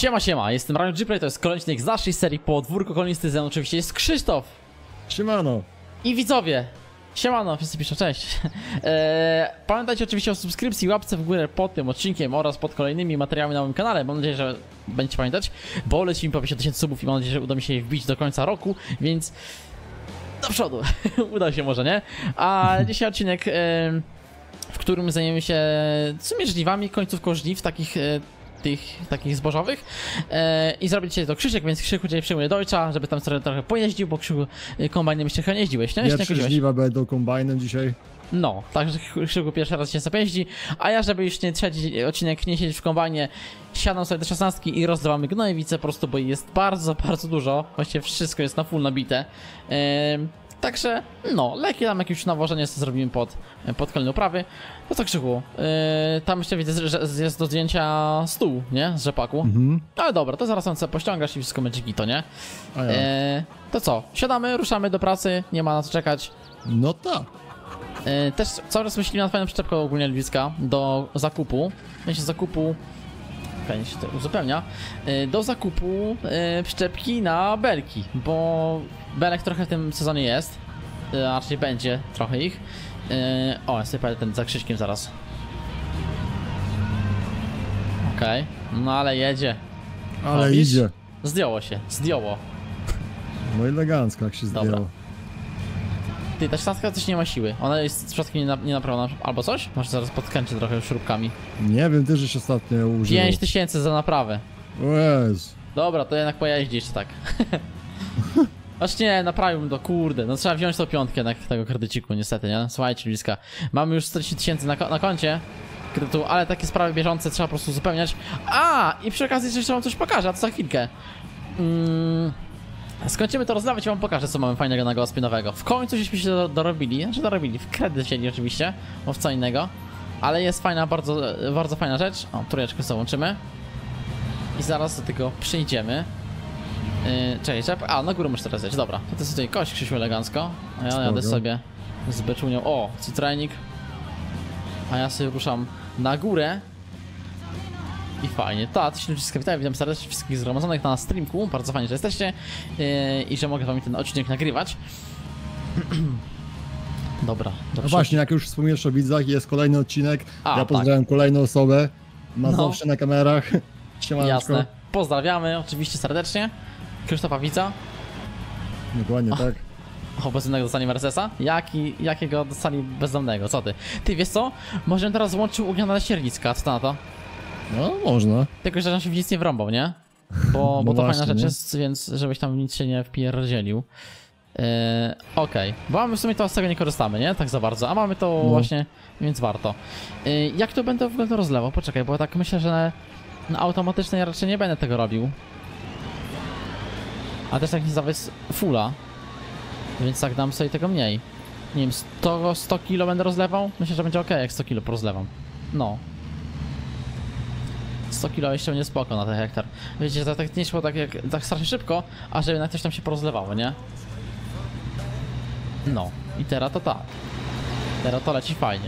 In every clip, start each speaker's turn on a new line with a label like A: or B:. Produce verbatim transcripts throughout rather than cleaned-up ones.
A: Siema, siema, jestem Ryan Gplay, to jest kolejny odcinek z naszej serii Podwórko Kolonisty, ze mną oczywiście jest Krzysztof.
B: Siemano.
A: I widzowie. Siemano, wszyscy piszą cześć. eee, pamiętajcie oczywiście o subskrypcji, łapce w górę pod tym odcinkiem oraz pod kolejnymi materiałami na moim kanale. Mam nadzieję, że będziecie pamiętać, bo lecimy po pięćdziesiąt tysięcy subów i mam nadzieję, że uda mi się je wbić do końca roku, więc do przodu. Uda się może, nie? A dzisiaj odcinek, e, w którym zajmiemy się w sumie żniwami, końcówką żniw, takich... E, tych takich zbożowych e, i zrobić dzisiaj to Krzysiek, więc Krzyku dzisiaj przyjmuje Deutscha, żeby tam sobie trochę pojeździł, bo Krzyku kombajnem jeszcze chyba nie jeździłeś, nie?
B: Pierwsze żniwa będą kombajnem dzisiaj.
A: No, także Krzyku pierwszy raz się sobie jeździ, a ja, żeby już nie trzeci odcinek nie siedzieć w kombajnie, siadam sobie do szesnastki i rozdawamy gnojowice po prostu, bo jest bardzo, bardzo dużo, właściwie wszystko jest na full nabite. E, Także, no, lekkie tam jakieś nawożenie sobie zrobimy pod, pod kolejne uprawy. To co, Krzyku, yy, tam jeszcze widzę, że jest do zdjęcia stół, nie? Z rzepaku. Mhm. Ale dobra, to zaraz on sobie pościągasz i wszystko będzie gito, nie?
B: A ja.
A: Yy, to co, siadamy, ruszamy do pracy, nie ma na co czekać.
B: No tak.
A: Yy, też cały czas myślimy nad fajną przyczepką ogólnie Lwiska do zakupu. Myślę, zakupu... Fajnie się to uzupełnia. Yy, do zakupu yy, przyczepki na belki, bo belek trochę w tym sezonie jest, yy, a raczej będzie trochę ich. Yy, o, ja sobie pojadę ten za Krzyśkiem zaraz. Okej, okay. No ale jedzie.
B: Ale
A: o,
B: idzie.
A: Zdjęło się, zdjęło.
B: No elegancko jak się zdjęło. Dobra.
A: Ty, ta szesnastka coś nie ma siły. Ona jest przypadkiem nie, na, nie naprawiona albo coś? Może zaraz podkręcę trochę śrubkami.
B: Nie wiem, ty żeś ostatnio używał.
A: pięć tysięcy za naprawę.
B: Jezu.
A: Dobra, to jednak pojeździ jeszcze tak. Aż nie, naprawiłbym to, kurde. No trzeba wziąć tą piątkę na tego kredyciku, niestety, nie? Słuchajcie, bliska. Mamy już czterdzieści tysięcy na, na koncie kredytu, ale takie sprawy bieżące trzeba po prostu uzupełniać. A, i przy okazji jeszcze wam coś pokażę, a to za chwilkę. Mm. Skończymy to rozdawać i wam pokażę, co mamy fajnego na gospinowego. W końcu żeśmy się do, dorobili, znaczy dorobili, w kredyt wzięli oczywiście, bo w co innego. Ale jest fajna, bardzo, bardzo fajna rzecz. O, trójeczkę sobie łączymy. I zaraz do tego przejdziemy. Yy, czekaj, czep. A, na górę muszę teraz jechać, dobra. To jest tutaj kość, Krzysiu, elegancko. A ja jadę sobie z beczunią. O, cytrenik. A ja sobie ruszam na górę. I fajnie. Ta, tysiąc ludziska, witam, witam serdecznie wszystkich zgromadzonych na streamku. Bardzo fajnie, że jesteście yy, i że mogę wam ten odcinek nagrywać. Dobra,
B: no właśnie, jak już wspomniesz o widzach, jest kolejny odcinek. A, ja pozdrawiam tak. kolejną osobę. Mazowsze no. na kamerach. Siemaneczko.
A: Jasne. Pozdrawiamy oczywiście serdecznie. Krzysztofa Widza.
B: Dokładnie, o. tak.
A: O, bezdomnego dostanie Mercedesa? Jaki, jakiego dostali bezdomnego? Co ty? Ty, wiesz co? Może teraz złączył ugniana siernicka, co to na to?
B: No, można.
A: Tylko, że on się w nic nie wrąbał, nie? Bo, no bo to właśnie, fajna rzecz nie? jest, więc żebyś tam nic się nie wpierdzielił. Yy, Okej, okay. Bo my w sumie to z tego nie korzystamy, nie? Tak za bardzo, a mamy to no. właśnie, więc warto. Yy, jak to będę w ogóle to rozlewał? Poczekaj, bo tak myślę, że na automatycznej raczej nie będę tego robił. A też tak nie zawys fulla. Więc tak dam sobie tego mniej. Nie wiem, sto, sto kilo będę rozlewał? Myślę, że będzie ok, jak sto kilo porozlewam. No. sto kilo jeszcze będzie spoko na ten hektar. Wiecie, to tak nie szło tak, jak, tak strasznie szybko, a że jednak coś tam się porozlewało, nie? No. I teraz to tak. Teraz to leci fajnie.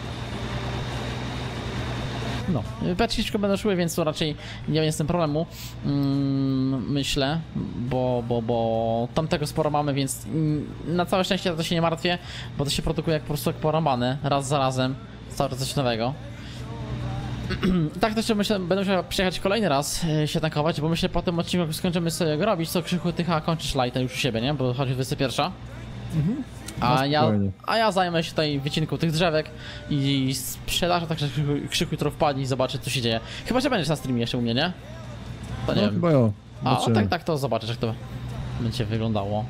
A: No, beczki szybko będą szły, więc to raczej nie jest z tym problemu, mm, myślę, bo, bo, bo tamtego sporo mamy, więc na całe szczęście to się nie martwię, bo to się produkuje jak po prostu jak porąbane, raz za razem, cały czas coś nowego. Tak to jeszcze myślę, będę musiał przyjechać kolejny raz yy, się tankować, bo myślę po tym odcinku, jak skończymy sobie go robić, to Krzychu tych a kończysz lighta już u siebie, nie? Bo chodzi dwudziesta pierwsza. Mhm. A ja, a ja zajmę się tutaj wycinką tych drzewek i sprzedażą, także Krzyku jutro wpadnie i zobaczy, co się dzieje. Chyba, że będziesz na streamie jeszcze u mnie, nie? To nie
B: no,
A: wiem.
B: Chyba jo.
A: A, o, tak, tak, to zobaczysz, jak to będzie wyglądało.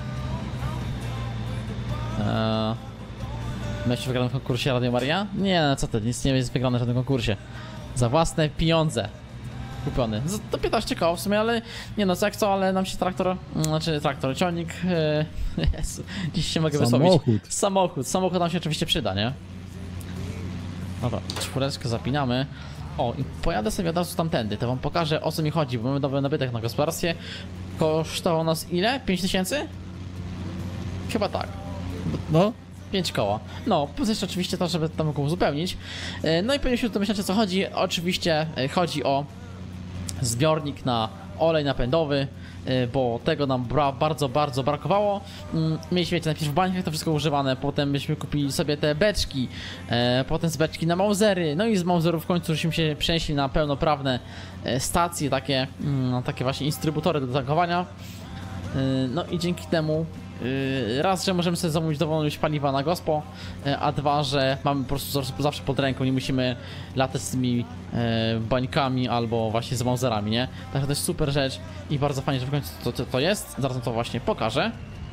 A: Eee, Miałeś wygraną w konkursie Radio Maria? Nie, co ty, nic nie jest wygrane w żadnym konkursie. Za własne pieniądze. Kupiony. To piętnaście koło w sumie, ale nie no, co jak co, ale nam się traktor, znaczy traktor, ciągnik, yy, jest, dziś się mogę wysłowić.
B: Samochód.
A: Samochód. Samochód nam się oczywiście przyda, nie? Dobra, czwóreczkę zapinamy. O, i pojadę sobie od razu tamtędy, to wam pokażę, o co mi chodzi, bo mamy nowy nabytek na gospodarstwie. Kosztował nas ile? pięć tysięcy? Chyba tak.
B: No.
A: pięć koła. No, plus jeszcze oczywiście to, żeby tam mógł uzupełnić. No i pewnie się domyślacie, o co chodzi. Oczywiście chodzi o zbiornik na olej napędowy, bo tego nam bra bardzo, bardzo brakowało. Mieliśmy, wiecie, najpierw w bańkach to wszystko używane, potem byśmy kupili sobie te beczki, e, potem z beczki na mausery, no i z mauserów w końcu żeśmy się przenieśli na pełnoprawne stacje, takie, no, takie właśnie instrybutory do tankowania. E, no i dzięki temu raz, że możemy sobie zamówić dowolną ilość paliwa na gospo, a dwa, że mamy po prostu zawsze pod ręką, nie musimy latać z tymi e, bańkami albo właśnie z mauserami, nie? Także to jest super rzecz i bardzo fajnie, że w końcu to, to, to jest. Zaraz wam to właśnie pokażę.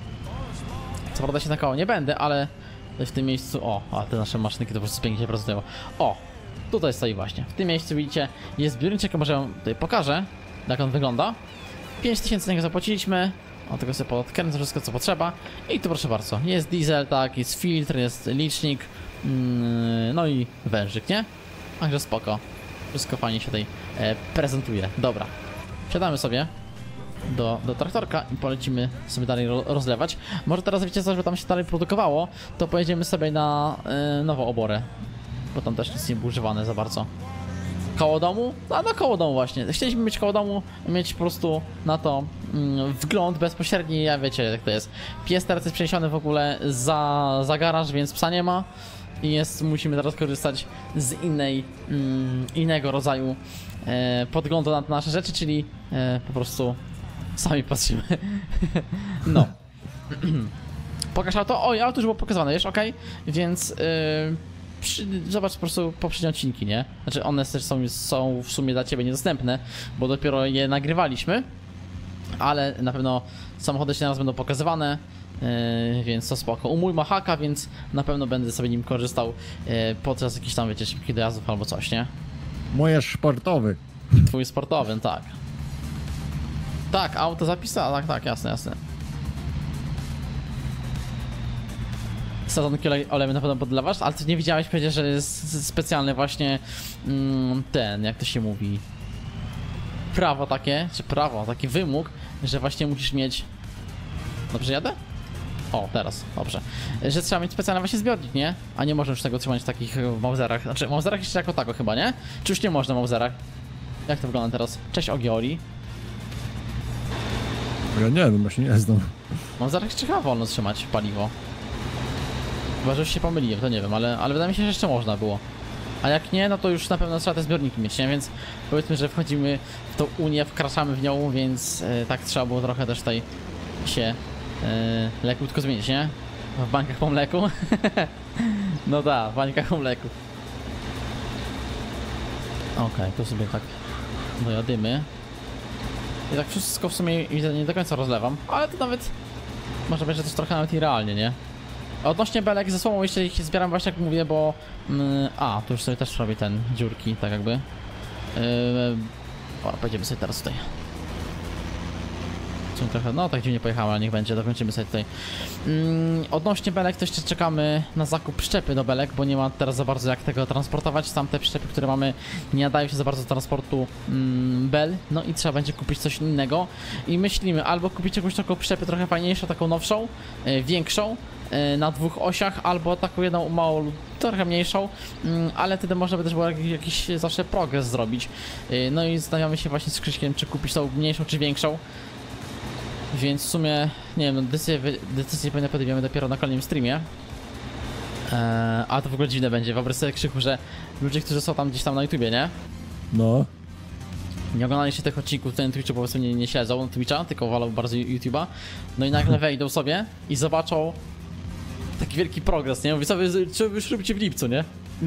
A: Co prawda się na koło nie będę, ale w tym miejscu, o, a te nasze maszynki to po prostu pięknie prezentują. O, tutaj stoi właśnie. W tym miejscu widzicie, jest zbiorniczek, może wam tutaj pokażę, jak on wygląda. pięć tysięcy na niego zapłaciliśmy. O, tego sobie podkręcę wszystko, co potrzeba. I tu proszę bardzo, jest diesel, tak, jest filtr, jest licznik, yy, no i wężyk, nie? Także spoko. Wszystko fajnie się tutaj e, prezentuje. Dobra, siadamy sobie do, do traktorka i polecimy sobie dalej ro rozlewać. Może teraz wiecie co, żeby tam się dalej produkowało, to pojedziemy sobie na e, nową oborę, bo tam też nic nie było używane za bardzo. Koło domu? A no koło domu właśnie. Chcieliśmy mieć koło domu, mieć po prostu na to mm, wgląd bezpośredni, ja wiecie jak to jest. Pies teraz jest przeniesiony w ogóle za, za garaż, więc psa nie ma. I jest, musimy teraz korzystać z innej, mm, innego rodzaju e, podglądu na nasze rzeczy, czyli e, po prostu sami patrzymy. No. Pokaż auto? Oj, auto już było pokazywane, wiesz, okej? Okay? Więc... Yy, Przy, zobacz po prostu poprzednie odcinki, nie? Znaczy one też są, są w sumie dla ciebie niedostępne, bo dopiero je nagrywaliśmy. Ale na pewno samochody się naraz będą pokazywane, yy, więc to spoko. U mój ma haka, więc na pewno będę sobie nim korzystał yy, podczas jakichś tam, wiecie, szybkich dojazdów albo coś, nie?
B: Mój jest sportowy.
A: Twój sportowy, tak. Tak, auto zapisa, tak, tak, jasne, jasne. Sadzonki oleju na pewno podlewasz, ale ty nie widziałeś przecież, że jest specjalny właśnie mm, ten, jak to się mówi, prawo takie, czy prawo, taki wymóg, że właśnie musisz mieć... Dobrze jadę? O, teraz, dobrze. Że trzeba mieć specjalny właśnie zbiornik, nie? A nie można już tego trzymać w takich mauserach, znaczy w mauserach jeszcze jako tako chyba, nie? Czy już nie można w mauserach? Jak to wygląda teraz? Cześć Ogioli.
B: Ja nie wiem, właśnie nie znam.
A: W mauserach jeszcze chyba wolno trzymać paliwo. Chyba, że już się pomyliłem, to nie wiem, ale, ale wydaje mi się, że jeszcze można było. A jak nie, no to już na pewno trzeba te zbiorniki mieć, nie? Więc powiedzmy, że wchodzimy w tą Unię, wkraczamy w nią, więc yy, tak trzeba było trochę też tutaj się yy, lekutko zmienić, nie? W bańkach po mleku. No tak, w bańkach po mleku. Okej, okay, tu sobie tak dojadymy. I tak wszystko w sumie nie do końca rozlewam, ale to nawet może być, że też trochę nawet i realnie, nie? Odnośnie belek ze słomą jeszcze ich zbieram właśnie jak mówię, bo... Yy, a, tu już sobie też robię ten dziurki, tak jakby. Yy, o, pojedziemy sobie teraz tutaj. Trochę, no tak dziwnie pojechałem, ale niech będzie, dokończymy sobie tutaj. Yy, odnośnie belek to jeszcze czekamy na zakup przyczepy do belek, bo nie ma teraz za bardzo jak tego transportować. Tamte przyczepy, które mamy, nie nadają się za bardzo do transportu yy, bel. No i trzeba będzie kupić coś innego. I myślimy albo kupić jakąś taką przyczepę trochę fajniejszą, taką nowszą, yy, większą, na dwóch osiach, albo taką jedną małą, trochę mniejszą, ale wtedy można by też było jakiś zawsze progres zrobić. No i zastanawiamy się właśnie z Krzyśkiem, czy kupić tą mniejszą, czy większą. Więc w sumie, nie wiem, decyzję, decyzję pewnie podejmiemy dopiero na kolejnym streamie. Eee, a to w ogóle dziwne będzie, wyobraź sobie, Krzychu, że ludzie, którzy są tam gdzieś tam na YouTubie, nie?
B: No.
A: Nie oglądaliście tych odcinków tutaj na Twitchu, po prostu nie, nie śledzą Twitcha, tylko wolą bardzo YouTube'a. No i nagle wejdą sobie i zobaczą taki wielki progres, nie? Mówię sobie, czy już robicie w lipcu, nie?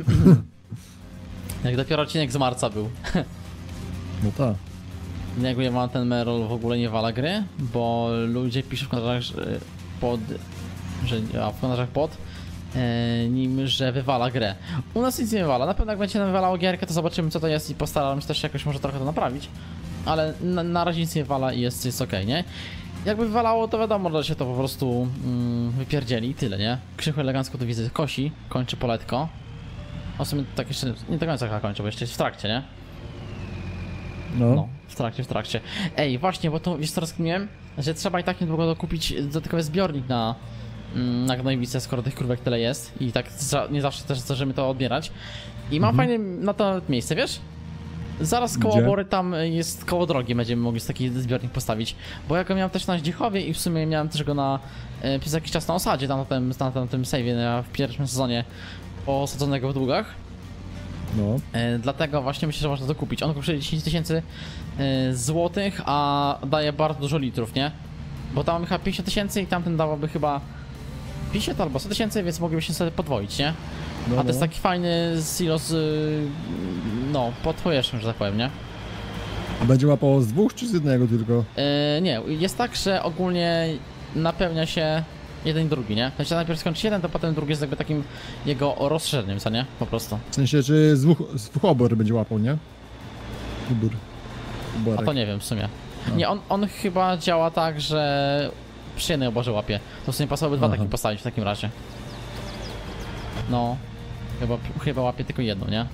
A: Jak dopiero odcinek z marca był.
B: No tak.
A: Jak ja mam ten Merol w ogóle nie wala gry, bo ludzie piszą w komentarzach że pod, że a w komentarzach pod e, nim, że wywala grę. U nas nic nie wywala, na pewno jak będzie nam wywalało gierkę, to zobaczymy co to jest i postaram się też jakoś może trochę to naprawić. Ale na, na razie nic nie wywala i jest, jest okej, nie? Jakby wywalało, to wiadomo, że się to po prostu mm, wypierdzieli i tyle, nie? Krzychu elegancko tu widzę kosi, kończy poletko. O sumie tak jeszcze nie do końca chyba kończę, bo jeszcze jest w trakcie, nie?
B: No.
A: No, w trakcie, w trakcie. Ej, właśnie, bo to wiesz co rozkminiłem? Że trzeba i tak niedługo dokupić dodatkowy zbiornik na, mm, na gnojowicę, skoro tych krówek tyle jest. I tak nie zawsze też zdążymy to odbierać. I mam mhm. fajne na to miejsce, wiesz? Zaraz koło Bory tam jest, koło drogi będziemy mogli taki zbiornik postawić. Bo ja go miałem też na Zdziechowie i w sumie miałem też go na e, przez jakiś czas na osadzie, tam na tym, na, na tym save'ie w pierwszym sezonie osadzonego w długach.
B: No.
A: E, dlatego właśnie myślę, że można to kupić. On kosztuje dziesięć tysięcy e, złotych, a daje bardzo dużo litrów, nie? Bo tam mamy chyba pięćdziesiąt tysięcy i tamten dawaby chyba pięćdziesiąt albo sto tysięcy, więc moglibyśmy sobie podwoić, nie?
B: No,
A: a to jest
B: no.
A: taki fajny silos, yy, no, podwojeszczym, że tak powiem, nie?
B: A będzie łapało z dwóch czy z jednego tylko?
A: Yy, nie, jest tak, że ogólnie napełnia się jeden i drugi, nie? Znaczy najpierw skończy jeden, to potem drugi jest jakby takim jego rozszerzeniem, co nie? Po prostu.
B: W sensie, czy z dwóch, z dwóch obor będzie łapał, nie? Ubór.
A: A to nie wiem w sumie. No. Nie, on, on chyba działa tak, że przy jednej oborze łapie. To w sumie pasowałoby dwa takie postawić w takim razie. No. Chyba, chyba łapie tylko jedną, nie?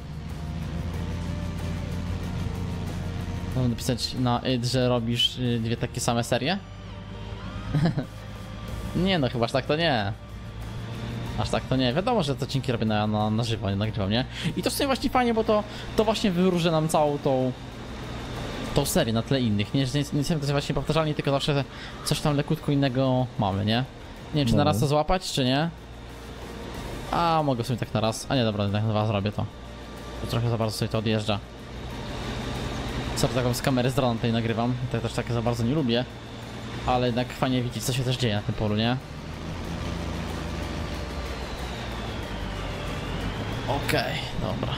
A: Mam napisać na id, że robisz dwie takie same serie? Nie no, chyba aż tak to nie. Aż tak to nie. Wiadomo, że te odcinki robię na, na, na żywo, nie nagrywam, nie? I to w sumie właśnie fajnie, bo to, to właśnie wyróżnia nam całą tą tą serię na tle innych, nie? Że nie, nie jesteśmy to właśnie powtarzalni, tylko zawsze coś tam lekutko innego mamy, nie? Nie wiem, czy no. na raz to złapać, czy nie? A, mogę sobie tak na raz. A nie, dobra, tak na dwa zrobię to. To trochę za bardzo sobie to odjeżdża. Sorry, taką z kamery z drona tutaj nagrywam. To też tak za bardzo nie lubię. Ale jednak fajnie widzieć, co się też dzieje na tym polu, nie? Okej, okay, dobra.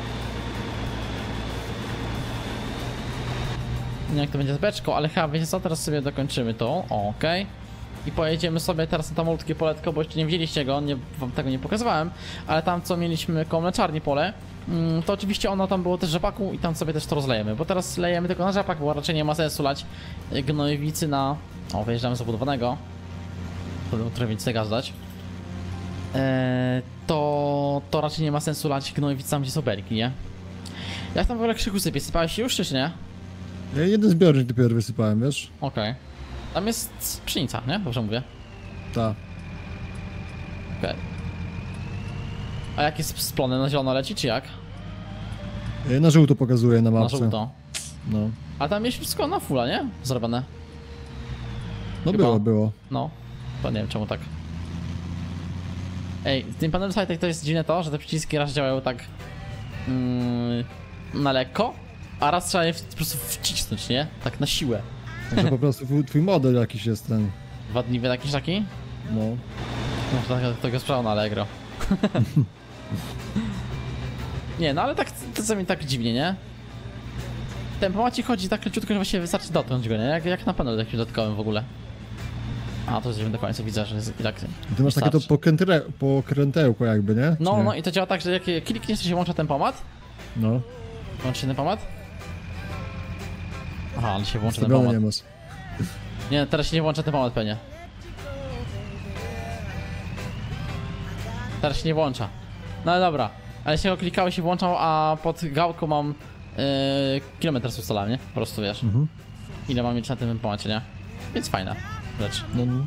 A: Nie wiem jak to będzie z beczką, ale chyba wiecie co, teraz sobie dokończymy to. Okej. Okay. I pojedziemy sobie teraz na to malutkie poletko, bo jeszcze nie widzieliście go, nie, wam tego nie pokazywałem. Ale tam co mieliśmy koło mleczarni pole, to oczywiście ono tam było też rzepaku i tam sobie też to rozlejemy. Bo teraz lejemy tylko na rzepak, bo raczej nie ma sensu lać gnojowicy na... O, wyjeżdżamy z obudowanego. Które więcej gaz dać. Eee, to, to raczej nie ma sensu lać gnojowicy tam, gdzie są belki, nie? Jak tam w ogóle krzyku sypie? Sypałeś się już, czy nie?
B: Ja jeden zbiornik dopiero wysypałem, wiesz?
A: Okej. Okay. Tam jest pszenica, nie? Dobrze mówię?
B: Tak.
A: Okej. Okay. A jak jest splony? Na zielono leci, czy jak?
B: Na żółto pokazuje na mapce.
A: Na żółto.
B: No.
A: A tam jest wszystko na fulla, nie? Zrobione.
B: No
A: Chyba.
B: było, było.
A: No. To nie wiem czemu tak. Ej, w tym panelu slide to jest dziwne to, że te przyciski raz działają tak mm, na lekko, a raz trzeba je po prostu wcisnąć, nie? Tak na siłę.
B: Może po prostu twój model jakiś jest ten.
A: Wadliwy jakiś taki?
B: No.
A: No to, to go sprzedał na Allegro. Nie, no ale tak, to co mi tak dziwnie, nie? Tempomacie chodzi tak leciutko, że właściwie wystarczy dotknąć go, nie? Jak, jak na panelu jakimś dodatkowym w ogóle. A, to już do końca widzę, że jest i tak.
B: Ty masz takie to pokrętre, pokrętełko jakby, nie?
A: No,
B: nie?
A: no i to działa tak, że jak klikniesz, to się włącza tempomat.
B: No.
A: Włączy się tempomat? Aha, ale się włącza tempomat.
B: Nie masz.
A: Nie, teraz się nie włącza tempomat pewnie. Teraz się nie włącza. No ale dobra. Ale się go klikało, się włączał, a pod gałką mam yy, kilometr z ustalałem, nie? Po prostu wiesz. Mhm. Ile mam mieć na tym tempomacie, nie? Więc fajna rzecz.
B: No, no.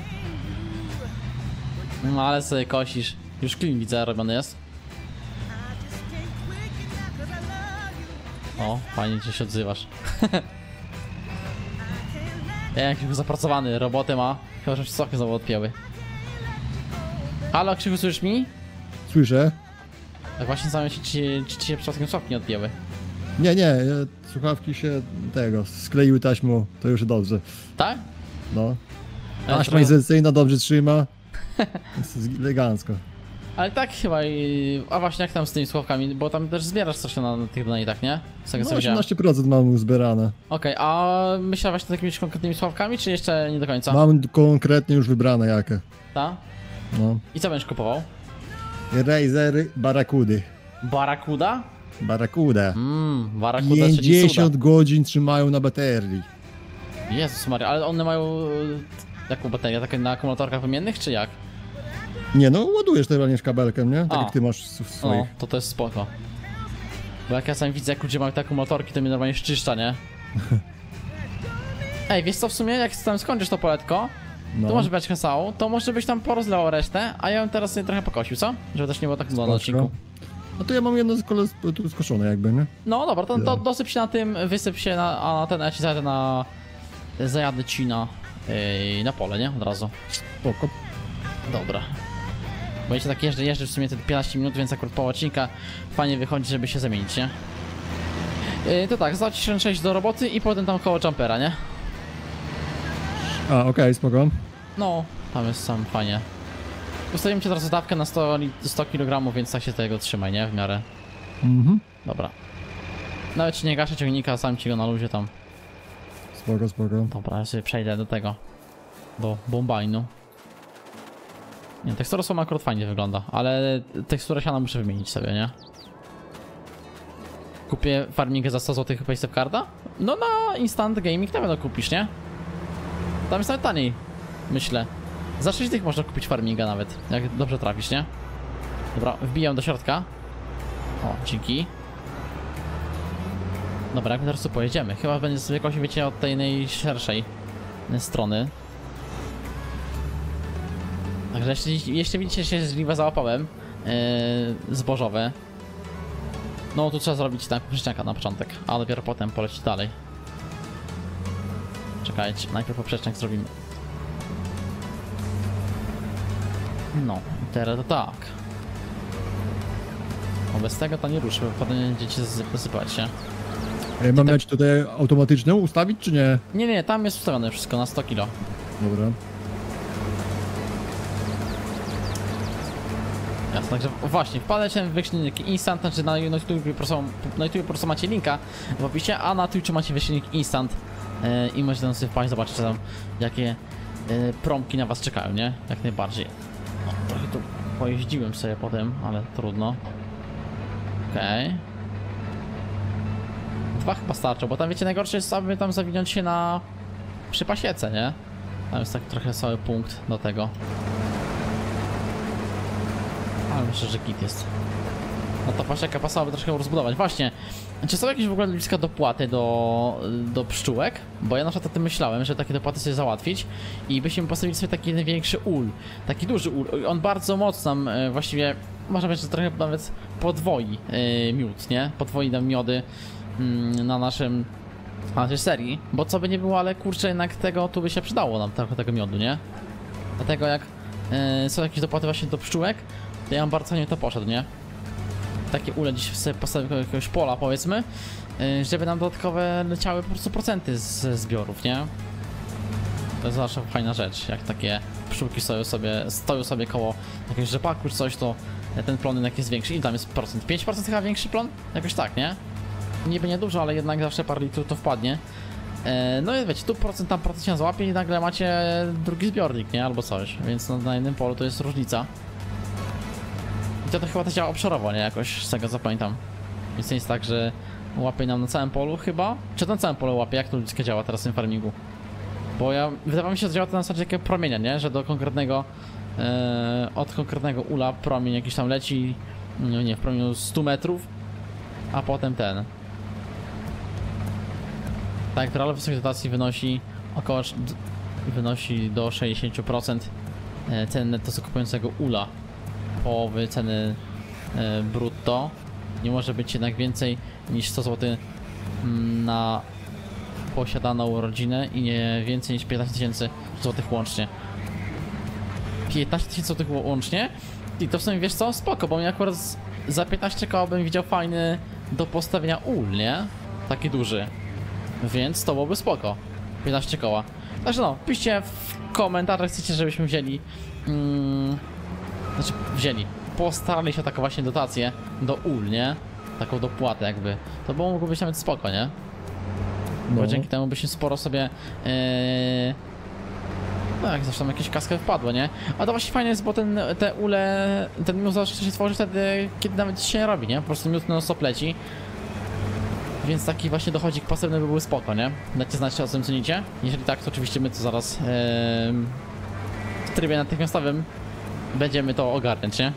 A: No ale sobie kosisz. Już clean widzę, robiony jest. O, fajnie, że się odzywasz. Ja jak już zapracowany, robotę ma. Chyba, że soki znowu odpięły. Halo, Krzychu, słyszysz mi?
B: Słyszę.
A: Tak właśnie zastanawiam się, czy, czy, czy się przypadkiem słuchawki nie odpięły.
B: Nie, nie, słuchawki się tego, skleiły taśmą, to już dobrze.
A: Tak?
B: No. Taśma izolacyjna dobrze trzyma. Jest elegancko.
A: Ale tak chyba i... A właśnie jak tam z tymi słuchawkami, bo tam też zbierasz coś na, na tych donatach, nie? Z tego
B: no
A: co
B: osiemnaście procent mam uzbierane.
A: Okej, okay, a myślałeś nad jakimiś konkretnymi słuchawkami, czy jeszcze nie do końca?
B: Mam konkretnie już wybrane jakie.
A: Tak?
B: No.
A: I co będziesz kupował?
B: Razer Barracudy.
A: Barracuda?
B: Barracuda.
A: Mmm, Barracuda,
B: pięćdziesiąt godzin trzymają na baterii.
A: Jezus Maria, ale one mają... Jaką baterię? Takie na akumulatorkach wymiennych, czy jak?
B: Nie no, ładujesz normalnie kabelkiem, nie? Tak
A: A.
B: jak ty masz w swoich.
A: No, to to jest spoko. Bo jak ja sam widzę, jak ludzie mają te akumulatorki, to mnie normalnie szczyszcza, nie? Ej, wiesz co, w sumie jak tam skończysz to poletko, no. To może być hasał, to może byś tam porozlał resztę, a ja bym teraz sobie trochę pokosił, co? Żeby też nie było tak nudno na odcinku.
B: No to ja mam jedno z kole tu skoszone jakby, nie?
A: No dobra, to, to dosyp się na tym, wysyp się na, a na ten, ja ci zajadę na... Zajadę ci na... Yy, na pole, nie? Od razu.
B: Spoko.
A: Dobra. Bo jeszcze tak jeżdżę, jeżdżę w sumie te piętnaście minut, więc akurat połowa odcinka fajnie wychodzi, żeby się zamienić, nie? Yy, to tak, zdać się sześć do roboty i potem tam koło jumpera, nie?
B: A, okej, okay, spoko.
A: No, tam jest sam fajnie. Ustawimy ci teraz dawkę na sto kilogramów, więc tak się tego trzymaj, nie? W miarę.
B: Mhm.
A: Dobra. Nawet ci nie gaszę ciągnika, sam ci go na luzie tam.
B: Spoko, spoko.
A: Dobra, ja sobie przejdę do tego. Do bombajnu. Nie, tekstura sama akurat fajnie wygląda, ale teksturę siana muszę wymienić sobie, nie? Kupię farmingę za sto złotych Paysafe Carda? No na Instant Gaming na pewno kupisz, nie? Tam jest nawet taniej, myślę. Za sześć dych można kupić farminga nawet, jak dobrze trafisz, nie? Dobra, wbijam do środka. O, dzięki. Dobra, jak my teraz tu pojedziemy? Chyba będzie sobie jakoś, wiecie, od tej najszerszej strony. Także jeśli, jeśli widzicie się żliwe załapałem yy, zbożowe, no tu trzeba zrobić tak poprzeczniaka na początek, a dopiero potem polecić dalej. Czekajcie, najpierw poprzeczniak zrobimy. No, i teraz to tak. Bo bez tego to nie ruszy, bo potem będziecie zasypać się.
B: Ej, mam mieć tutaj automatyczną ustawić, czy nie?
A: Nie, nie, tam jest ustawione wszystko na sto kilo.
B: Dobra.
A: Jasne, także właśnie, wpadajcie w wykrzyknik Instant, znaczy na YouTube po prostu, na YouTube po prostu macie linka w opisie, a na Twitchu macie wykrzyknik Instant yy, i możecie tam sobie wpaść, zobaczyć tam jakie yy, promki na was czekają, nie? Jak najbardziej. No, trochę tu pojeździłem sobie potem, ale trudno. Okej. Okay. Dwa chyba starczą, bo tam wiecie, najgorsze jest, aby tam zawinąć się na przy pasiece, nie? Tam jest tak trochę cały punkt do tego. Ale myślę, że git jest. No to pasieka pasowałaby troszkę rozbudować. Właśnie, czy są jakieś w ogóle bliska dopłaty do, do pszczółek? Bo ja na przykład o tym myślałem, że takie dopłaty sobie załatwić i byśmy postawili sobie taki największy ul. Taki duży ul. On bardzo mocno nam e, właściwie, można powiedzieć, że trochę nawet podwoi e, miód, nie? Podwoi nam miody mm, na naszym na naszej serii. Bo co by nie było, ale kurczę, jednak tego tu by się przydało nam trochę tego miodu, nie? Dlatego jak e, są jakieś dopłaty właśnie do pszczółek, to ja bym bardzo nie to poszedł, nie? Takie ule dziś sobie postawił jakiegoś pola, powiedzmy, żeby nam dodatkowe leciały po prostu procenty z zbiorów, nie? To jest zawsze fajna rzecz, jak takie pszczółki stoją sobie, stoją sobie koło jakiegoś rzepaku czy coś, to ten plon jednak jest większy. Ile tam jest procent? pięć procent chyba większy plon? Jakoś tak, nie? Niby nie dużo, ale jednak zawsze parę litrów to wpadnie. No i wiecie, tu procent, tam procent się złapie i nagle macie drugi zbiornik, nie? Albo coś, więc no, na jednym polu to jest różnica. I to, to chyba to działa obszarowo, nie? Jakoś, z tego co pamiętam. Więc nie jest tak, że łapie nam na całym polu chyba? Czy na całym polu łapie? Jak to ludzkie działa teraz w tym farmingu? Bo ja, wydawało mi się, że działa to na zasadzie takiego promienia, nie? Że do konkretnego, e, od konkretnego ula promień jakiś tam leci, no nie, w promieniu stu metrów, a potem ten. Tak, real wysokiej dotacji wynosi około, wynosi do sześćdziesięciu procent ceny netto zakupującego ula. Połowy ceny e, brutto. Nie może być jednak więcej niż sto złotych na posiadaną rodzinę i nie więcej niż piętnaście tysięcy złotych łącznie. piętnaście tysięcy złotych łącznie? I to w sumie, wiesz co, spoko, bo mi akurat z, za piętnaście koła bym widział fajny do postawienia ul, nie? Taki duży. Więc to byłoby spoko. piętnaście koła. Także no, piszcie w komentarzach, chcecie, żebyśmy wzięli mm, Znaczy wzięli, postarali się taką właśnie dotację do ul, nie? Taką dopłatę jakby. To było mogło być nawet spoko, nie? Bo no. Dzięki temu byśmy sporo sobie yy... no jak zresztą jakieś kaskę wpadło, nie? A to właśnie fajne jest, bo ten, te ule, ten miód zawsze się tworzy wtedy, kiedy nawet się nie robi, nie? Po prostu miód non stop leci. Więc taki właśnie dochodzik pasywny by był spoko, nie? Dajcie znać, o tym cenicie. Jeżeli tak, to oczywiście my to zaraz yy... w trybie natychmiastowym będziemy to ogarniać, nie?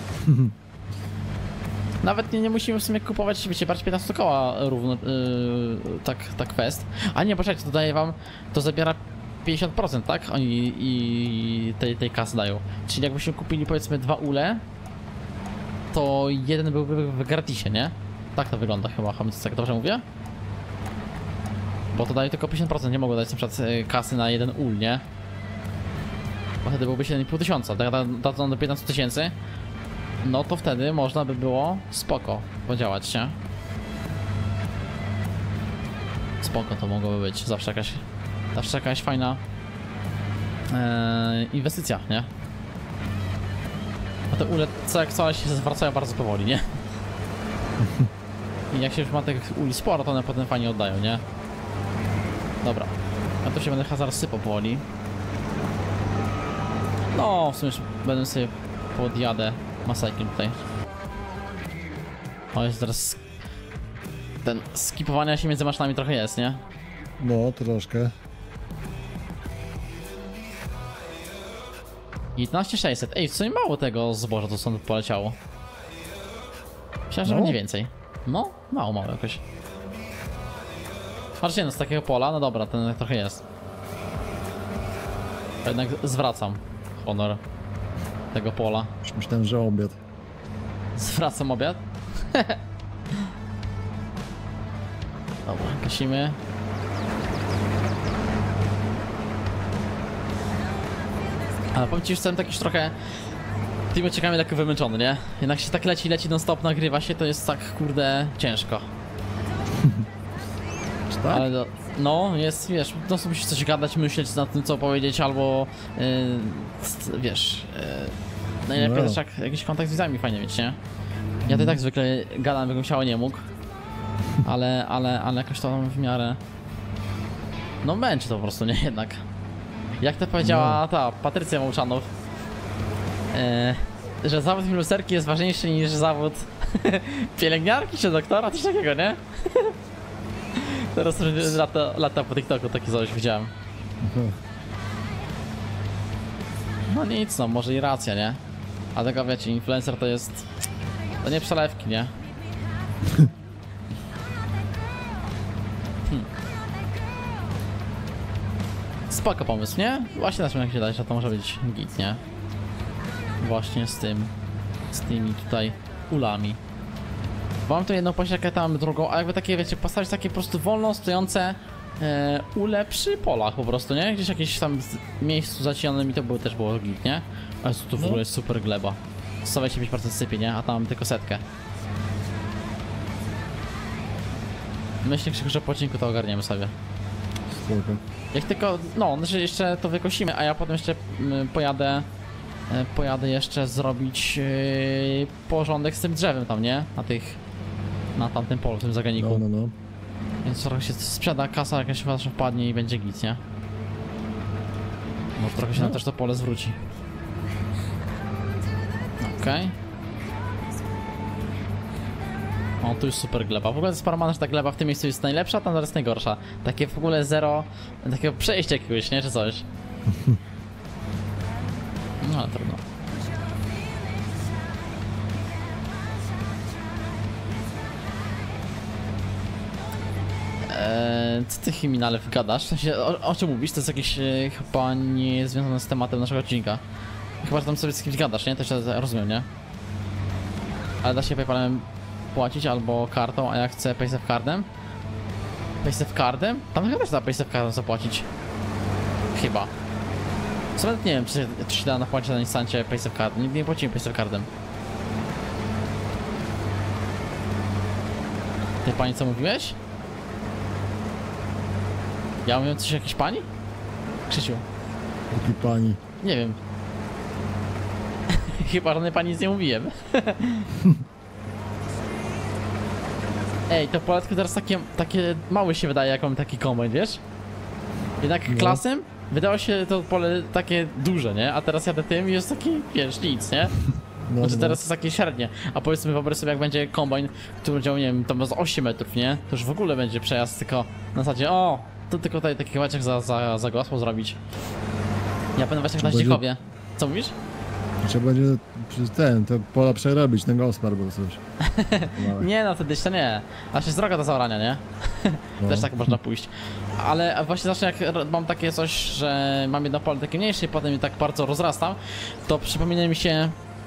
A: Nawet nie, nie musimy w sumie kupować, wiecie, bardziej piętnaście koła równo, yy, tak, tak kwest. A nie, poczekajcie, to daje wam, to zabiera pięćdziesiąt procent, tak? Oni i tej, tej kasy dają. Czyli jakbyśmy kupili, powiedzmy, dwa ule, to jeden byłby w gratisie, nie? Tak to wygląda chyba, tak dobrze mówię? Bo to daje tylko pięćdziesiąt procent, nie mogło dać na przykład kasy na jeden ul, nie? Bo wtedy byłby siedem i pół tysiąca, tak dadzą do piętnaście tysięcy. No to wtedy można by było spoko podziałać, nie? Spoko to mogłoby być, zawsze jakaś, zawsze jakaś fajna e, inwestycja, nie? A te ule co jak coś się zwracają bardzo powoli, nie? I jak się już ma tych uli sporo, to one potem fajnie oddają, nie? Dobra, ja tu się będę hazard sypał powoli. No, w sumie już będę sobie podjadę masakry tutaj. O, jest teraz ten skipowania się między maszynami trochę jest, nie?
B: No, troszkę.
A: jedenaście tysięcy sześćset. Ej, w sumie mało tego zboża to stąd poleciało. Myślałem, że
B: No.
A: będzie więcej. No, mało, mało jakoś. Patrzcie, no z takiego pola, no dobra, ten trochę jest. Jednak zwracam honor tego pola.
B: Już myślałem, że obiad.
A: Zwracam obiad. Dobra, kasimy. Ale powiem ci, że jestem tak już trochę tymi odcinkami tak wymęczony, nie? Jednak się tak leci, leci non stop, nagrywa się, to jest tak, kurde, ciężko.
B: Czy tak?
A: Ale no, no, jest, wiesz, po prostu musisz coś gadać, myśleć nad tym, co powiedzieć, albo yy, wiesz, yy, najlepiej
B: No.
A: też jak jakiś kontakt z widzami fajnie mieć, nie? Ja to i tak zwykle gadam, jakbym chciał, nie mógł. Ale, ale, ale jakoś to w miarę... No męczy to po prostu, nie? Jednak. Jak to powiedziała
B: No.
A: ta Patrycja Mołczanow, yy, że zawód influencerki jest ważniejszy niż zawód pielęgniarki czy doktora, coś takiego, nie? Teraz lata, lata po TikToku taki coś widziałem.
B: Mhm.
A: No nic, no może i racja, nie? A tego wiecie, influencer to jest... To nie przelewki, nie? Hmm. Spoko pomysł, nie? Właśnie na czym jak się dać, że to może być git, nie? Właśnie z tym... Z tymi tutaj ulami. Bo mam tu jedną posiadkę, tam mam drugą, a jakby takie, wiecie, postawić takie po prostu wolno stojące e, ule przy polach po prostu, nie? Gdzieś jakieś tam w miejscu zacienionym i to było, też było git, nie? Ale tu w
B: No.
A: ogóle jest super gleba. sto dwadzieścia pięć procent sypie, nie? A tam mam tylko setkę. Myślę, że po odcinku to ogarniemy sobie.
B: Spoko.
A: Jak tylko, no, znaczy jeszcze to wykosimy, a ja potem jeszcze mm, pojadę e, Pojadę jeszcze zrobić e, porządek z tym drzewem tam, nie? Na tych, na tamtym polu, w tym zaganiku.
B: No, no, no.
A: Więc trochę się sprzeda, kasa jakaś chyba wpadnie i będzie git, nie? Może trochę się nam też to pole zwróci. Okej. Okay. O, tu jest super gleba. W ogóle to jest paromana, że ta gleba w tym miejscu jest najlepsza, a tam zaraz najgorsza. Takie w ogóle zero, takiego przejścia jakiegoś, nie? Czy coś. No ale trudno. Eee, co ty Chiminalew gadasz? W sensie, o, o czym mówisz? To jest jakieś e, chyba nie związane z tematem naszego odcinka. Chyba, że tam sobie z kimś gadasz, nie? To się rozumiem, nie? Ale da się PayPalem płacić albo kartą, a jak chcę PaySafe cardem? PaySafe cardem? Tam chyba też da PaySafe cardem zapłacić. Chyba. Co nawet nie wiem, czy, czy się da napłacić na instancie PaySafe cardem. Nigdy nie płaciłem PaySafe cardem. Ty pani co mówiłeś? Ja mówię coś o jakiejś pani? Krzysiu.
B: Jaki pani.
A: Nie wiem. Chyba żadnej pani nic nie mówiłem. Ej, to poletko teraz takie, takie małe się wydaje, jak mam taki kombajn, wiesz? Jednak
B: No.
A: klasem wydało się to pole takie duże, nie? A teraz jadę tym i jest taki, wiesz, nic, nie?
B: No,
A: Znaczy
B: no.
A: teraz jest takie średnie. A powiedzmy, wyobraź sobie, jak będzie kombajn, który dział, nie wiem, tam z osiem metrów, nie? To już w ogóle będzie przejazd tylko na zasadzie, o, to tylko tutaj taki kawałeczek za, za, za gosło zrobić. Ja będę właśnie na
B: będzie-
A: Zdzikowie. Co mówisz?
B: Trzeba będzie przez ten, te pola przerobić, ten gospar albo coś.
A: Nie no, wtedy jeszcze nie. Aż jest droga do zaorania, nie?
B: No.
A: Też tak można pójść. Ale właśnie zawsze jak ro- mam takie coś, że mam jedno pole takie mniejsze i potem je tak bardzo rozrastam, to przypomina mi się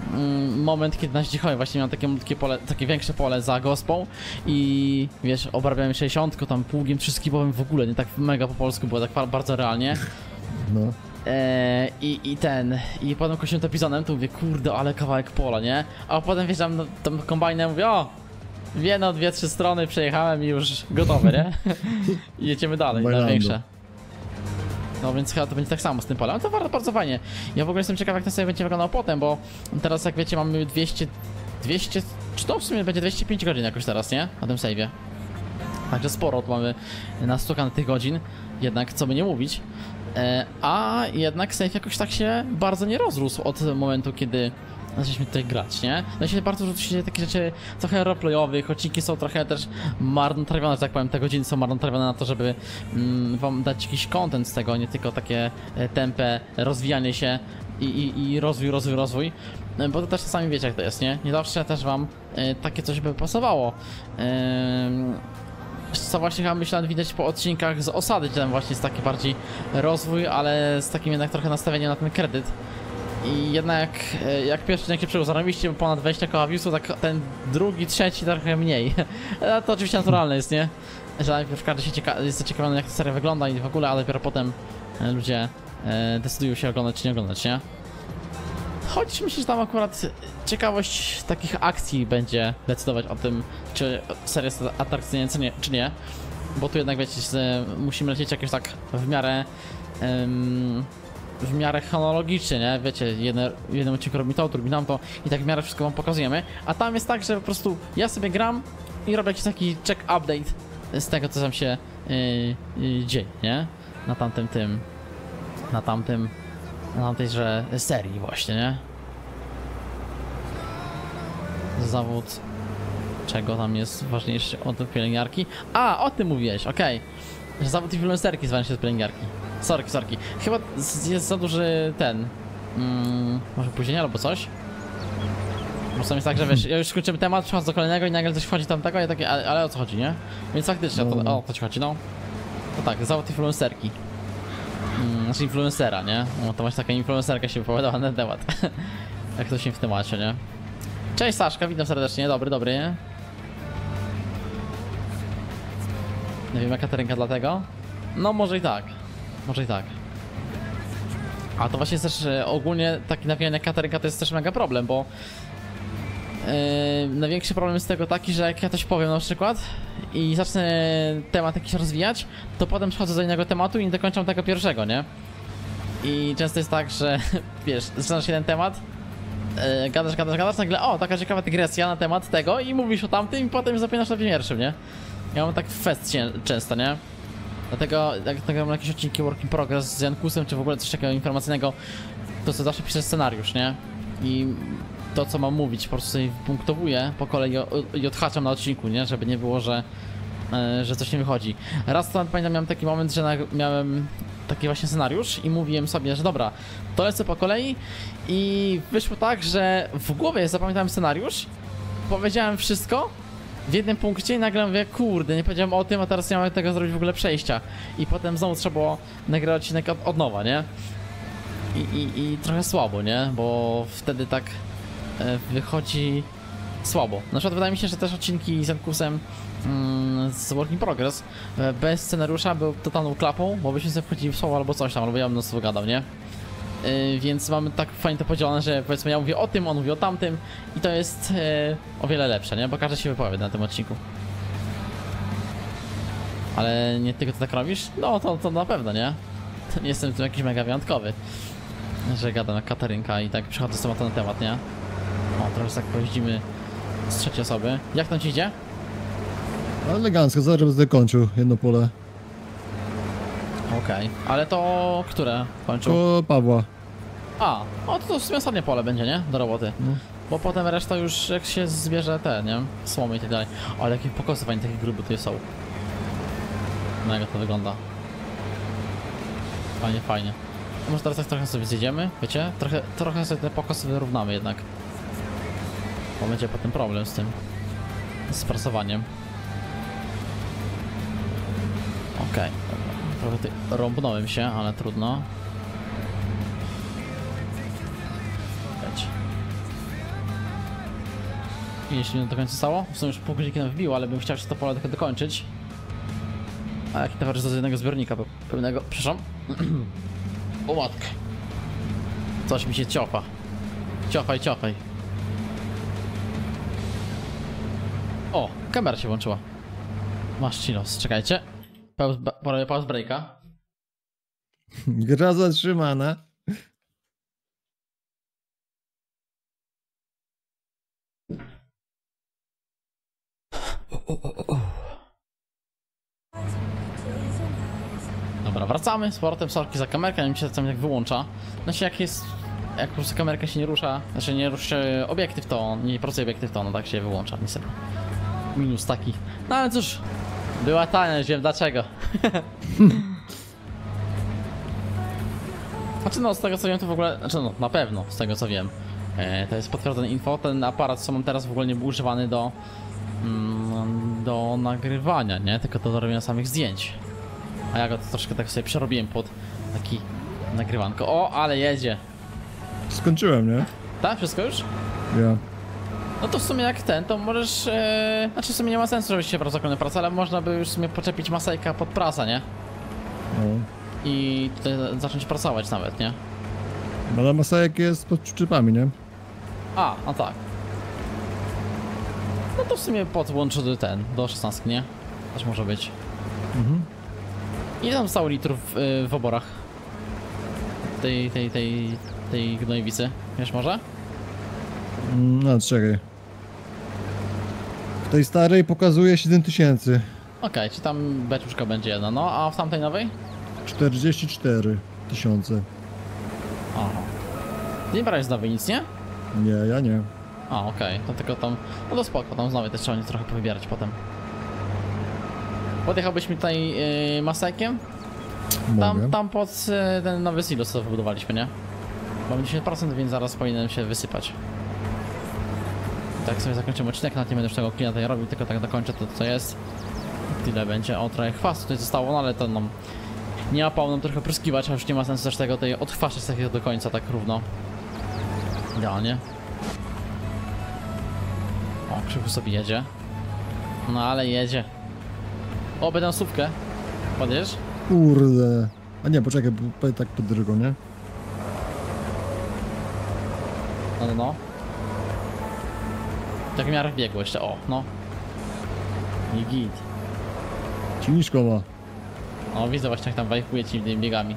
A: mm, moment, kiedy na Zdzichowie właśnie miałem takie malutkie pole, takie większe pole za gospą i wiesz, obrabiałem sześćdziesiątką, tam pługiem trzyskibowym w ogóle, nie tak mega po polsku, było tak bardzo realnie.
B: No.
A: Eee, i, I ten, i potem kosiłem to bizonem, to mówię, kurde, ale kawałek pola, nie? A potem wiesz, tam, tam kombajnem mówię, o! W jedno, dwie, trzy strony przejechałem i już gotowe, nie? I jedziemy dalej, na większe. No więc chyba to będzie tak samo z tym polem, ale to bardzo, bardzo fajnie. Ja w ogóle jestem ciekaw, jak to sobie będzie wyglądał potem, bo teraz jak wiecie mamy dwieście, dwieście, czy to w sumie będzie dwieście pięć godzin jakoś teraz, nie? Na tym save'ie. Także sporo tu mamy nastukane tych godzin, jednak co by nie mówić. E, a jednak save jakoś tak się bardzo nie rozrósł od momentu, kiedy zaczęliśmy tutaj grać, nie? No i się bardzo dużo się dzieje takie rzeczy trochę roleplayowych, odcinki są trochę też marnotrawione, że tak powiem, te godziny są marnotrawione na to, żeby mm, wam dać jakiś content z tego, nie tylko takie e, tempe rozwijanie się i, i, i rozwój, rozwój, rozwój, e, bo to też sami wiecie jak to jest, nie? Nie zawsze też wam e, takie coś by pasowało. E, Co właśnie chyba myślałem widać po odcinkach z osady, gdzie tam właśnie jest taki bardziej rozwój, ale z takim jednak trochę nastawieniem na ten kredyt. I jednak jak pierwszy odcinek się przyjął, zarobiliście ponad dwadzieścia koła viewsów, tak ten drugi, trzeci trochę mniej. To oczywiście naturalne jest, nie? Że najpierw każdy się cieka jest zaciekawiony jak ta seria wygląda i w ogóle, ale dopiero potem ludzie decydują się oglądać czy nie oglądać, nie? Choć myślę, że tam akurat ciekawość takich akcji będzie decydować o tym, czy seria jest atrakcyjna, czy nie, czy nie. Bo tu jednak wiecie, że musimy lecieć jakoś tak w miarę um, w miarę chronologicznie, nie? Wiecie, jedne, jednym odcinku robi to, drugi nam to i tak w miarę wszystko wam pokazujemy. A tam jest tak, że po prostu ja sobie gram i robię jakiś taki check update z tego, co tam się yy, yy, dzieje, nie? Na tamtym tym, na tamtym na tamtejże serii właśnie, nie? Zawód czego tam jest ważniejszy od pielęgniarki? A, o tym mówiłeś, okej. Okay. Że zawód influencerki zwania się od pielęgniarki. Sorki, sorki. Chyba jest za duży ten... Mm, może później albo coś? Bo sam jest tak, że wiesz, ja już skończymy temat, przechodzę do kolejnego i nagle coś wchodzi tamtego i ja takie, ale, ale o co chodzi, nie? Więc faktycznie, no. to, o to ci chodzi, no. To tak, zawód influencerki. Hmm, znaczy influencera, nie? No to właśnie taka influencerka się wypowiadała na temat. Jak to się w temacie, nie? Cześć Saszka, witam serdecznie, dobry, dobry, nie? Nie wiem jaka Katarynka dlatego? No może i tak, może i tak. A to właśnie jest też e, ogólnie taki nawijanie jak Katarynka to jest też mega problem, bo Yy, największy problem jest z tego taki, że jak ja coś powiem na przykład i zacznę temat jakiś rozwijać, to potem przechodzę do innego tematu i nie dokończam tego pierwszego, nie? I często jest tak, że wiesz, zaczynasz jeden temat, yy, gadasz, gadasz, gadasz, nagle o, taka ciekawa dygresja na temat tego i mówisz o tamtym i potem zapinasz na pierwszym, nie? Ja mam tak fest często, nie? Dlatego jak nagram jakieś odcinki Work in Progress z Jankusem, czy w ogóle coś takiego informacyjnego, to co zawsze piszę scenariusz, nie? I to co mam mówić, po prostu sobie punktowuję po kolei i odhaczam na odcinku, nie? Żeby nie było, że, e, że coś nie wychodzi. Raz to pamiętam, miałem taki moment, że miałem taki właśnie scenariusz i mówiłem sobie, że dobra, to lecę po kolei i wyszło tak, że w głowie zapamiętałem scenariusz, powiedziałem wszystko w jednym punkcie i nagle mówię, kurde, nie powiedziałem o tym, a teraz nie mam tego zrobić w ogóle przejścia. I potem znowu trzeba było nagrać odcinek od, od nowa, nie? I, i, i trochę słabo, nie? Bo wtedy tak wychodzi słabo. Na przykład wydaje mi się, że też odcinki z Jankusem mm, z Work in Progress bez scenariusza był totalną klapą, bo byśmy sobie wchodzili w słowo albo coś tam, albo ja bym mnóstwo gadał, nie? Yy, więc mamy tak fajnie to podzielone, że powiedzmy ja mówię o tym, on mówi o tamtym i to jest yy, o wiele lepsze, nie? Bo każdy się wypowie na tym odcinku. Ale nie tylko ty tak robisz? No to, to na pewno, nie? To nie jestem tu jakiś mega wyjątkowy, że gadam jak Katarynka i tak przychodzę z tematu na temat, nie? O, trochę tak pojeździmy z trzeciej osoby. Jak tam ci idzie?
B: Elegancko, zaraz będę kończył jedno pole.
A: Okej, okay. Ale to które kończył?
B: To Pawła.
A: A, o to, to w sumie ostatnie pole będzie, nie? Do roboty. No. Bo potem reszta już jak się zbierze te, nie? Słomy i tak dalej. Ale jakie pokosy fajnie takie gruby tutaj są. No jak to wygląda. Fajnie, fajnie. Może teraz tak trochę sobie zjedziemy, wiecie? Trochę, trochę sobie te pokosy wyrównamy jednak. Bo będzie potem problem z tym. Z prasowaniem. Okej, okay. Trochę tutaj rąbnąłem się, ale trudno. Leć. jeśli nie do końca stało. W sumie już pół godzinki nam wbiło, ale bym chciał się to pole tylko dokończyć. A jaki towarzysz z jednego zbiornika pełnego, przepraszam. O matkę. Coś mi się ciopa. Ciopaj, ciopaj. O, kamera się włączyła. Masz chilos, czekajcie. Porobię pause breaka.
B: Gra zatrzymana.
A: Dobra, wracamy z powrotem, sorki za kamerkę, mi się tam jak wyłącza. Znaczy jak jest, jak po prostu kamerka się nie rusza, znaczy nie rusza się obiektyw, to nie pracuje obiektyw, to no tak się wyłącza, niestety. Minus taki. No ale cóż, była tania, już wiem dlaczego. Znaczy no, z tego co wiem to w ogóle, znaczy no, na pewno z tego co wiem. E, to jest potwierdzone info, ten aparat co mam teraz w ogóle nie był używany do... Mm, do nagrywania, nie? Tylko do robienia samych zdjęć. A ja go to troszkę tak sobie przerobiłem pod taki nagrywanko. O, ale jedzie.
B: Skończyłem, nie?
A: Tak? Wszystko już?
B: Ja.
A: No to w sumie jak ten, to możesz... E... Znaczy w sumie nie ma sensu, żebyś się brał za kolejną pracę, ale można by już w sumie podczepić masejka pod prasa, nie?
B: No.
A: I tutaj zacząć pracować nawet, nie?
B: Ale masajek jest pod przyczepami, nie?
A: A, no tak. No to w sumie podłączę do ten, do szesnastki, nie? Też może być.
B: Mhm.
A: Ile tam stało litrów w, w oborach? Tej, tej, tej, tej gnojowicy, wiesz może?
B: No, czekaj. W tej starej pokazuje siedem tysięcy.
A: Okej, okay, czy tam beczuszka będzie jedna, no a w tamtej nowej?
B: czterdzieści cztery tysiące.
A: Aha. Ty nie brałeś z nowej nic, nie?
B: Nie, ja nie.
A: A, okej, okay. To tylko tam, no to spoko, tam z nowej też trzeba nie trochę powybierać potem. Podjechałbyś mi tutaj yy, masejkiem? Tam, tam pod yy, ten nowy silo co wybudowaliśmy, nie? Mam dziesięć procent, więc zaraz powinienem się wysypać. I tak sobie zakończymy odcinek, nawet nie będę już tego klienta robił, tylko tak dokończę to co jest. Tyle będzie, o trochę chwastu tutaj zostało, no ale to no... Nie ma nam trochę pryskiwać, a już nie ma sensu też tego tutaj odchwaszać takiego do końca tak równo. Idealnie. O, Krzychu sobie jedzie. No ale jedzie. O, będę słówkę. Podjedziesz?
B: Kurde. A nie, poczekaj, bo tak pod drogą, nie?
A: No, no, no. Tak w miarę biegło jeszcze, o, no. I git.
B: Silniczko ma.
A: O, widzę właśnie jak tam wajchuje ci tymi biegami.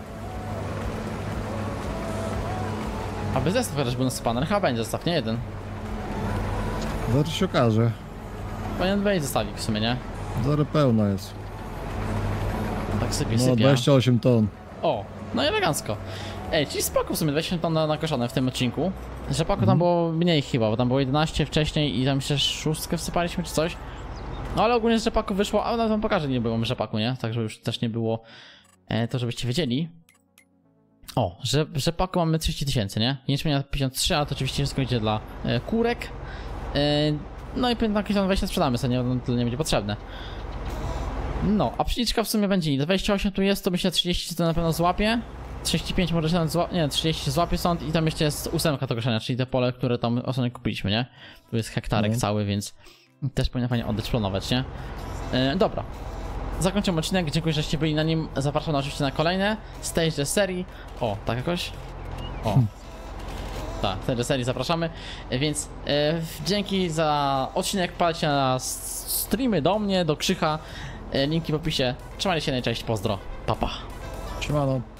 A: A bez zestaw chociaż był nasypany, chyba będzie zestaw, nie jeden.
B: Zaraz się okaże.
A: Powinien być zestawik w sumie, nie?
B: Zaraz pełna jest.
A: Tak sypie,
B: No,
A: sypie.
B: dwadzieścia osiem ton.
A: O, no i elegancko. Ej, czyli spoko w sumie, dwadzieścia ton na, nakoszone w tym odcinku. Rzepaku tam
B: Mhm.
A: było mniej chyba, bo tam było jedenaście wcześniej i tam jeszcze szóstkę wsypaliśmy czy coś. No ale ogólnie z rzepaku wyszło, ale nawet wam pokażę, nie było rzepaku, nie? Także już też nie było e, to, żebyście wiedzieli. O, że, rzepaku mamy trzydzieści tysięcy, nie? Jęczmienia pięćdziesiąt trzy, ale to oczywiście wszystko idzie dla e, kurek. E, no i na dwadzieścia sprzedamy sobie, nie, tyle nie będzie potrzebne. No, a pszeniczka w sumie będzie dwadzieścia osiem tu jest, to myślę trzydzieści to na pewno złapie. trzydzieści pięć może się nawet złapie, nie, trzydzieści złapie stąd i tam jeszcze jest ósemka do koszenia, czyli te pole, które tam ostatnio kupiliśmy, nie? Tu jest hektarek no. cały, więc też powinno fajnie oddać, planować, nie? Yy, dobra. Zakończymy odcinek, dziękuję, żeście byli na nim, zapraszam oczywiście na kolejne z tejże serii. O, tak jakoś? O. Hmm. Tak, w tejże serii zapraszamy, więc yy, dzięki za odcinek, palcie na streamy do mnie, do Krzycha. Linki w opisie. Trzymajcie się, cześć, pozdro, papa.
B: Siemano.